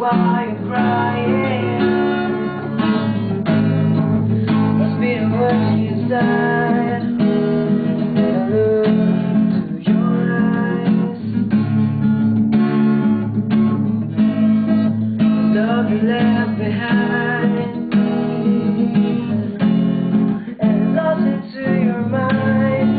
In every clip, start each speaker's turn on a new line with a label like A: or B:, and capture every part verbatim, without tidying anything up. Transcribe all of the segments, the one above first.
A: why you're crying. Must be the words inside. And I look through your eyes. The love you left behind, and lost into your mind.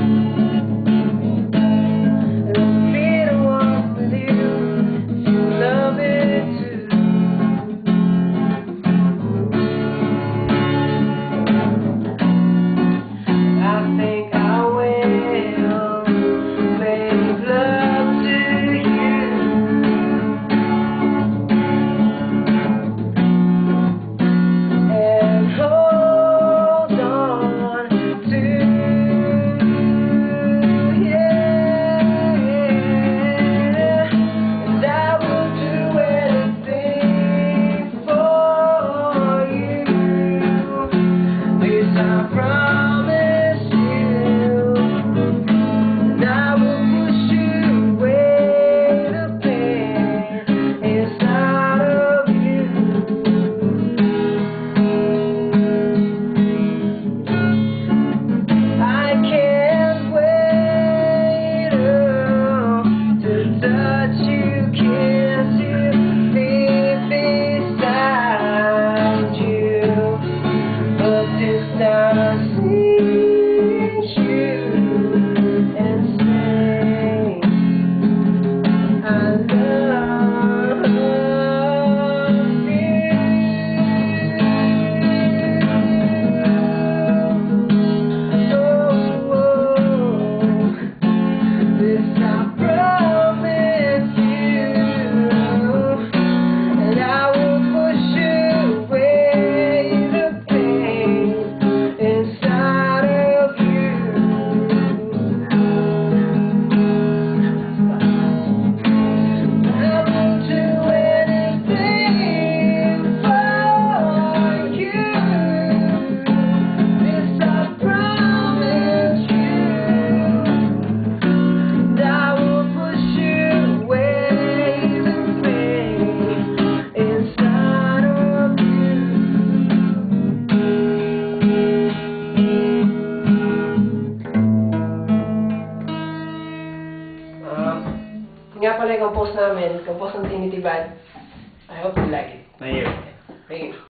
B: Nga pala yung compose namin, compose ng Trinity Band. I hope you like it.
C: Thank you.
B: Thank you.